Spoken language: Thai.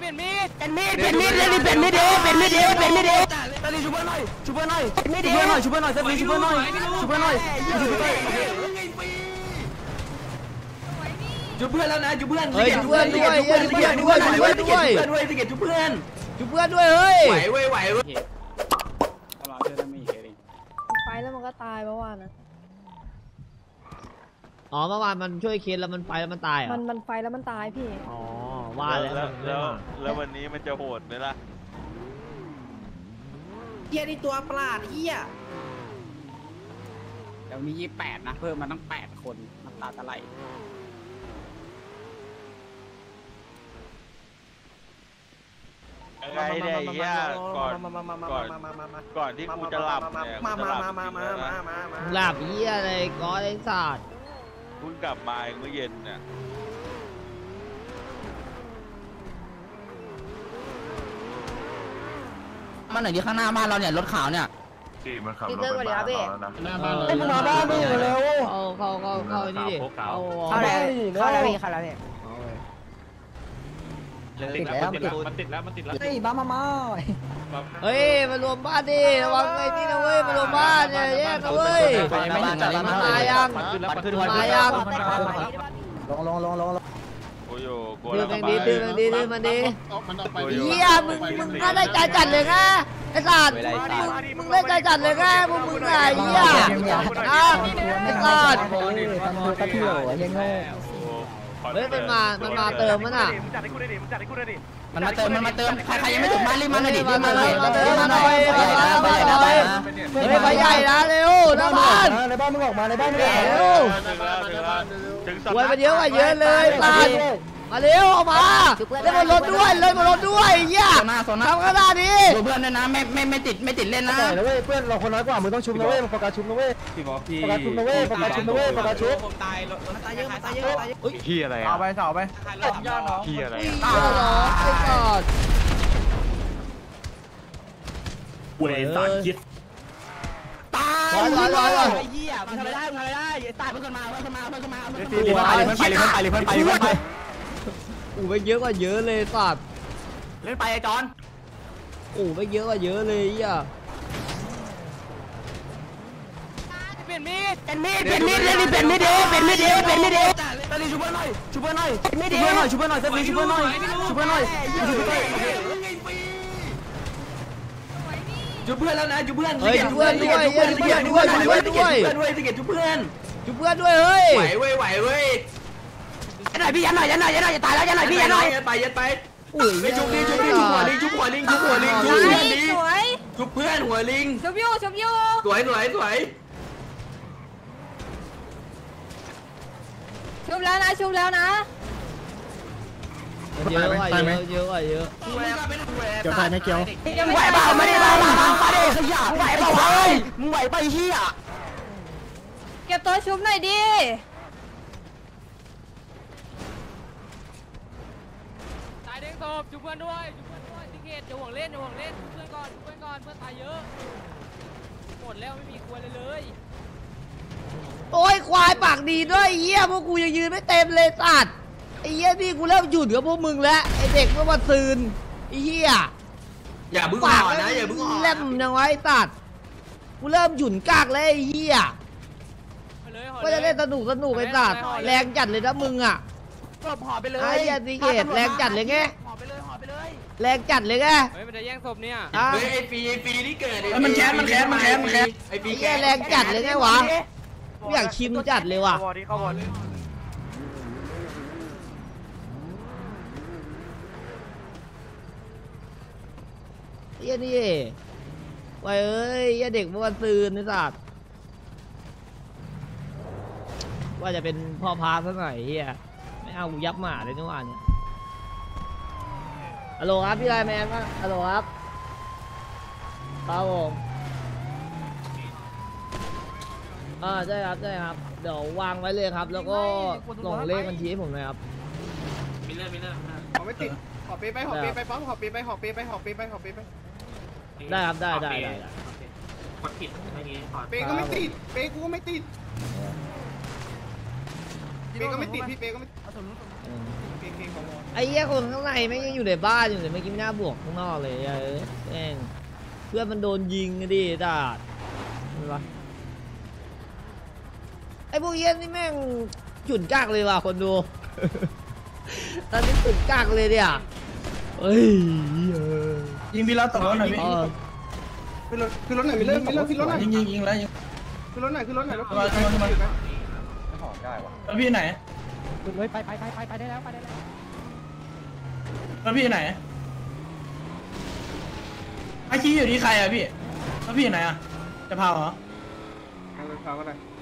ลี่ยนมีดเล่นเปลี่ยนมีดเดตาลีชุบเพื่อนหน่อยชุบเพื่อนหน่อยเซฟลีชุบเพื่อนหน่อยชุบเพื่อนแล้วนะชุบเพื่อนด้วยชุบเพื่อนด้วยเฮ้ยไหวไฟแล้วมันก็ตายเมื่อวานนะอ๋อเมื่อวานมันช่วยเคสแล้วมันไฟแล้วมันตายเหรอมันไฟแล้วมันตายพี่อ๋อว่าแล้ววันนี้มันจะโหดไหมล่ะเฮียนี่ตัวปลาดเฮียเดี๋ยวมี28นะเพิ่มมาตั้ง8คนน้ำตาตะไหลอะไรเนี่ยก่อนที่กูจะหลับเนี่ยหลับเหี้ยอะไรก้อนไอ้สัตว์เพิ่งกลับมาเมื่อเย็นเนี่ยมันไหนที่ข้างหน้าบ้านเราเนี่ยรถขาวเนี่ยมันขับรถไปบ้านเราแล้วนะหน้าบ้านเลยมาบ้านนี่เร็วเข้านี่ดิเข้าแล้วพี่มันติดแล้วเฮ้ยบ้ามเฮ้ยมารวมบ้านดิระวังไอ้นี่นะเว้ยมารวมบ้านเนี่ยแยกนะเว้ยมายังโอ้ยโกดื้อมันดีเฮียมึงก็ได้ใจจัดเลยนะไอ้สัตว์มึงได้ใจจัดเลยนะมึงไงเฮียไอ้สัตว์เฮ้ยมันมาเติมมันอ่ะมันมาเติมใครยังไม่ถึงมารีบมาหน่อยดิมาหน่อยเฮ้ยไปใหญ่นะเร็วนะบ้านในบ้านมึงออกมาเร็วไว้มาเยอะเลยตัดมาเร็วออกมาเล่นบนรถด้วยเหี้ยทำขนาดนี้ดูเพื่อนด้วยนะไม่ติดเล่นนะเว้ยเพื่อนเราคนน้อยกว่ามึงต้องชุบนะเว้ยโฟกัสชุบนะเว้ยโฟกัสชุบตายเยอะพี่อะไรอ่ะเสาไปพี่อะไรเวสานคิดตายไอ้เหี้ยมึงทำไม่ได้ตายเพื่อนมาไปอู้ไปเยอะกว่าเยอะเลยสัตว์เล่นไปไอ้จอนอู้ไปเยอะกว่าเยอะเลยอ่ะเปลี่ยนมีดเล่นเปลี่ยนมีดเดตาลีชุบเพื่อนหน่อยเซฟลีชุบเพื่อนหน่อยชุบเพื่อนแล้วนะชุบเพื่อนด้วยชุบเพื่อนด้วยเฮ้ยไหวยันหน่อยพี่ยันหน่อยจะตายแล้วยันหน่อยพี่ยันหน่อยไปไปชุบหัวลิงชุบเพื่อนหัวลิงชุบยูสวยชุบแล้วนะเยอะว่ะเยอะเกี่ยวตายไม่เกี่ยวไหวเปล่าไม่ได้มาดิขยะไหวเปล่ามึงไหวไปเฮียเก็บตัวชุบหน่อยดิตายเด้งศพชุบเพื่อนด้วยทิเกตจะห่วงเล่นชุบเพื่อนก่อนเพื่อนตายเยอะหมดแล้วไม่มีควรเลยโอ้ยควายปากดีด้วยเหี้ยพวกกูยังยืนไม่เต็มเลยสัตว์ไอ้เหี้ยนี่กูเริ่มหยุดกับพวกมึงแล้วไอ้เด็กเมื่อวันซืนไอ้เหี้ยอย่าบึ้งห่อนะอย่าบึ้งห่อเล่มยังไว้สัตว์กูเริ่มหยุ่นกากแล้วไอ้เหี้ยก็จะเล่นสนุกไอ้สัตว์แรงจัดเลยนะมึงอ่ะห่อไปเลยไอ้เหี้ยทิเกตแรงจัดเลยไงห่อไปเลยแรงจัดเลยไงเฮ้ยมันจะแย่งศพเนี่ยไอ้ปีนี่เกิดมันแค้นไอ้ปีแกแรงจัดเลยไงวะอยากชิมจัดเลยว่ะเฮียนี่ไว้เอ้ยเฮียเด็กเมื่อวันซืนนี่สัตว์ว่าจะเป็นพ่อพาซะหน่อยเฮียไม่เอากูยับหมาเลยนี่ว่าเนี่ยฮัลโหลครับพี่ไลน์แมนมาฮัลโหลครับผมใช่ครับเดี๋ยววางไว้เลยครับแล้วก็ส่งเลขบัญชีให้ผมหน่อยครับมีเรื่องไม่ติดหอบไปปั๊มหอบไปได้ครับได้กดผิดเมื่อกี้เปก็ไม่ติดเปกูก็ไม่ติดเปย์ก็ไม่ติดพี่เปย์ก็ไม่เก่งของไอ้เหี้ยคนข้างในไม่ยังอยู่ในบ้านอยู่เลยเมื่อกี้ไม่น่าบวกข้างนอกเลยแม่งเพื่อนมันโดนยิงดิจ้าไอ้พวกเหี้ยนี่แม่งฉุนกากเลยว่ะคนดู ตอนนี้ฉุนกากเลยเนี่ยเฮ้ยยิงพี่แล้วตกรถหน่อยพี่คือรถไหนไม่เลิกคือรถไหนยิงแล้วยิงคือรถไหนคือรถไหนรถแล้วพี่ไหนไปได้แล้วแล้วพี่ไหนไอ้ชี้อยู่ที่ใครอะพี่แล้วพี่ไหนอะจะพาเหรอพาก็ได้